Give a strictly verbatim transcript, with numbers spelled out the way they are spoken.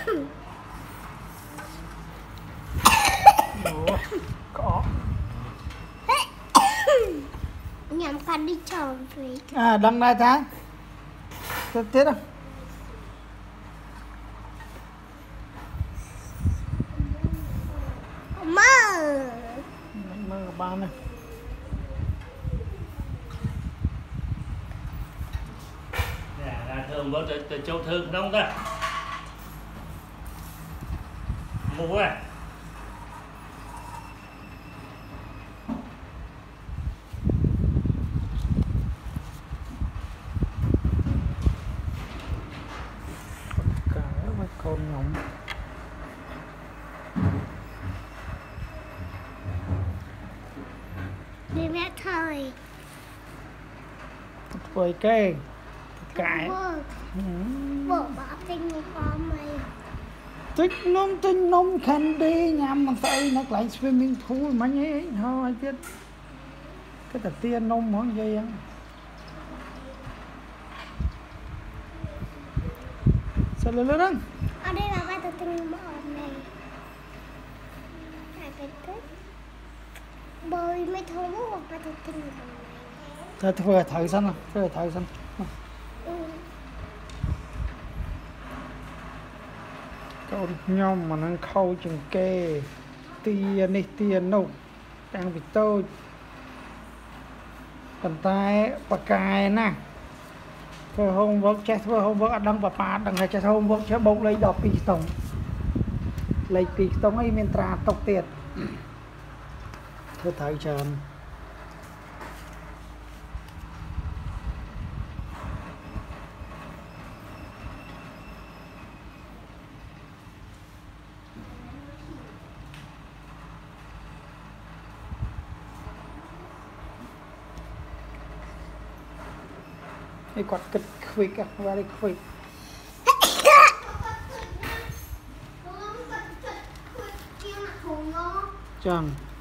Ủa, có nhằm con đi tròn về à đăng này ta tiếp tiếp đâu mơ mơ ba này là thường bữa từ châu thương không ta mua à con ngỗng đi mẹ thời với cái cái bộ bỏ tinh con mày tích nôm tinh nôm khăn đi nhằm mà phải nó lại swimming pool mà nhé thôi chứ cái tờ tiên nôm món gì á sao lên lên ở đây là ba tờ tinh món này hai cái tích bơi mới thấu một ba tờ tinh món này thôi thôi thử xem nào thôi thử xem con nhom mà nó khâu chừng kê tiền này tiền nâu đang bị tôi bàn tay bạc cài nè thôi hôm vớt chết thôi hôm vớt đăng bà bà đăng hay chết hôm vớt chết bốc lấy đọc pi tổng lấy pi tổng ấy miền trà tộc tiền thôi thử chờ cái quạt kịch quick á, very quick. Chẳng